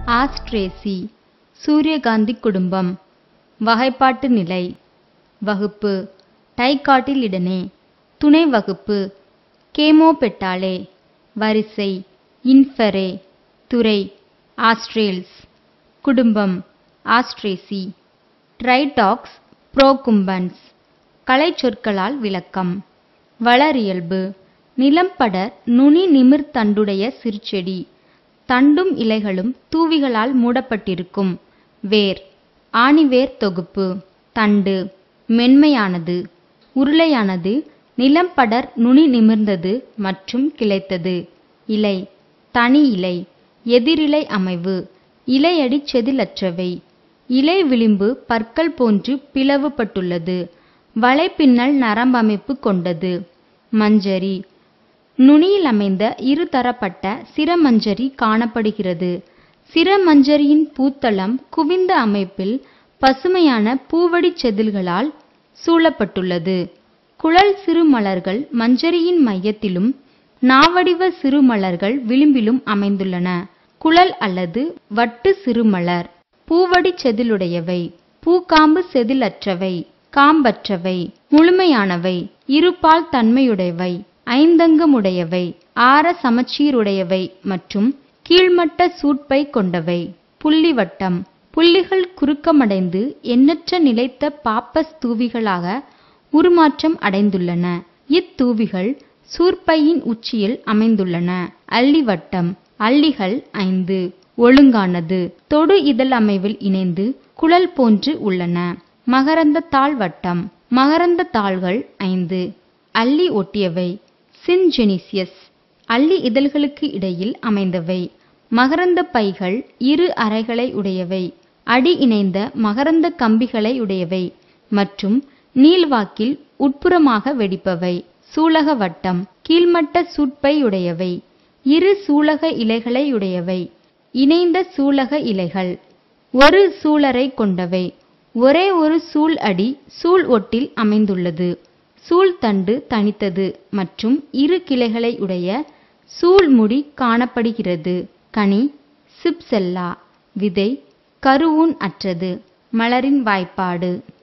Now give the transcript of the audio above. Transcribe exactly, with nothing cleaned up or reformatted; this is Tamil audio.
ஆஸ்ட்ரேசி சூரியகாந்தி குடும்பம். வகைப்பாட்டு நிலை. வகுப்பு டைகாட்டிலிடனே. துணை வகுப்பு கேமோபெட்டாலே. வரிசை இன்ஃபெரே. துறை ஆஸ்ட்ரேல்ஸ். குடும்பம் ஆஸ்ட்ரேசி. ட்ரைடாக்ஸ் புரோகும்பன்ஸ். கலைச்சொற்களால் விளக்கம். வளரியல்பு நிலம்படர் நுனி நிமிர்தண்டுடைய சிறுசெடி. தண்டும் இலைகளும் தூவிகளால் மூடப்பட்டிருக்கும். வேர் ஆணிவேர் தொகுப்பு. தண்டு மென்மையானது உருளையானது நிலம்படர் நுனி நிமிர்ந்தது மற்றும் கிளைத்தது. இலை தனி இலை எதிரிலை அமைவு இலையடி செதிலற்றவை. இலை விளிம்பு பற்கள் போன்று பிளவுபட்டுள்ளது. வலைப்பின்னல் நரம்பமைப்பு கொண்டது. மஞ்சரி நுனியில் அமைந்த இருதரப்பட்ட சிரமஞ்சரி காணப்படுகிறது. சிரமஞ்சரியின் பூத்தளம் குவிந்த அமைப்பில் பசுமையான பூவடி செதில்களால் சூழப்பட்டுள்ளது. குழல் சிறுமலர்கள் மஞ்சரியின் மையத்திலும் நாவடிவ சிறுமலர்கள் விளிம்பிலும் அமைந்துள்ளன. குழல் அல்லது வட்டு சிறுமலர். பூவடி செதிலுடையவை. பூக்காம்பு செதிலற்றவை. காம்பற்றவை. முழுமையானவை. இருபால் தன்மையுடையவை. ஐந்தங்கமுடையவை. ஆர சமச்சீருடையவை மற்றும் கீழ்மட்ட சூட்பை கொண்டவை. புள்ளிவட்டம் புள்ளிகள் குறுக்கமடைந்து எண்ணற்ற நிலைத்த பாப்பஸ் தூவிகளாக உருமாற்றம் அடைந்துள்ளன. இத்தூவிகள் சூர்ப்பையின் உச்சியில் அமைந்துள்ளன. அல்லிவட்டம் அல்லிகள் ஐந்து. ஒழுங்கானது தொடு இதழ் அமைவில் இணைந்து குழல் போன்று உள்ளன. மகரந்த தாள் வட்டம் மகரந்த தாள்கள் ஐந்து. அல்லி ஒட்டியவை. சின்ஜெனிசியஸ் அல்லி இதழ்களுக்கு இடையில் அமைந்தவை. மகரந்த பைகள் இரு அறைகளை உடையவை. அடி இணைந்த மகரந்த கம்பிகளை உடையவை மற்றும் நீள்வாக்கில் உட்புறமாக வெடிப்பவை. சூலக வட்டம் கீழ்மட்ட சூட்பை உடையவை. இரு சூலக இலைகளை உடையவை. இணைந்த சூலக இலைகள். ஒரு சூலரை கொண்டவை. ஒரே ஒரு சூல் அடி சூல் ஒட்டில் அமைந்துள்ளது. சூல் தண்டு தனித்தது மற்றும் இரு கிளைகளை உடைய சூல் முடி காணப்படுகிறது. கனி சிப்செல்லா. விதை கருவூன் அற்றது. மலரின் வாய்ப்பாடு.